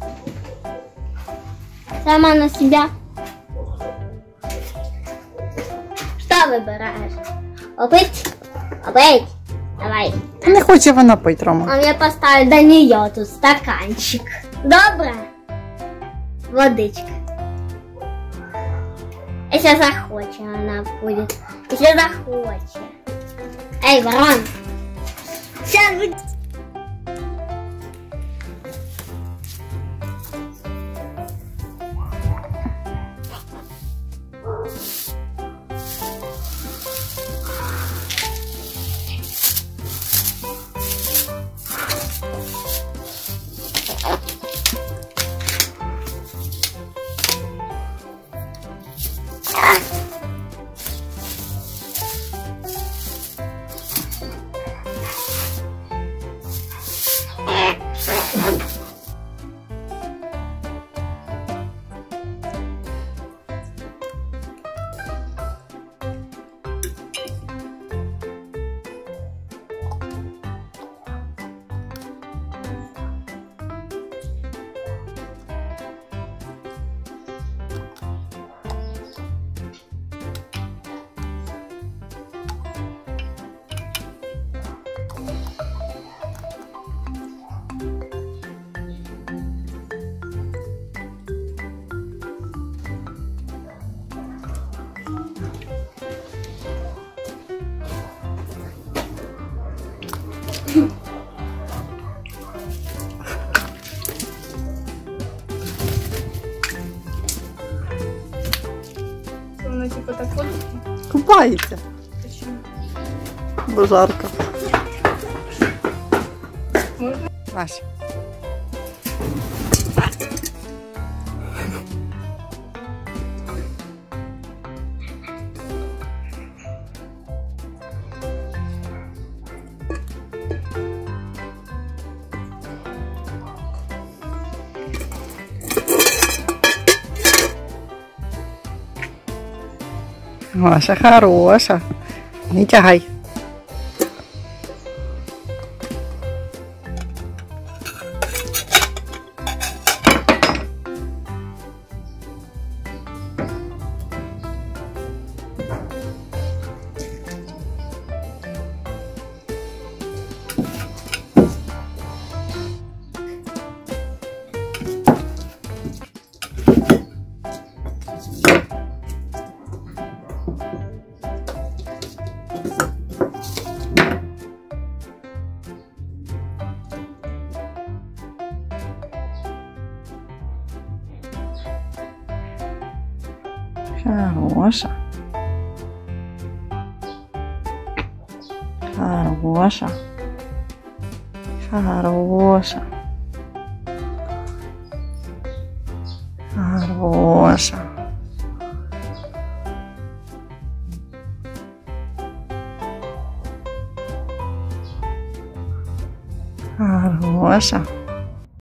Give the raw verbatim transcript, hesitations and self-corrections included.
Сама на себя. Что выбираешь? Попить? Попить? Давай. Не хоче вона пить, Рома. А мне поставить до нее тут стаканчик. Добре? Водичка. Если захочет, она будет. Если захочет. Эй, ворон. Сейчас будет. Вона типа так ходить? Купається. Почему? Бо жарко. Можна? Вася. Вася хороша. Не тягай. Хороша. Хороша. Хороша. Хороша. Хороша.